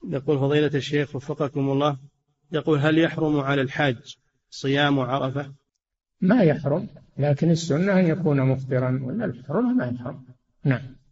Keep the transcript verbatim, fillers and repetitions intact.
يقول فضيلة الشيخ وفقكم الله، يقول هل يحرم على الحاج صيام عرفة؟ ما يحرم، لكن السنة أن يكون مفطرا، ولا الحرم ما يحرم. نعم.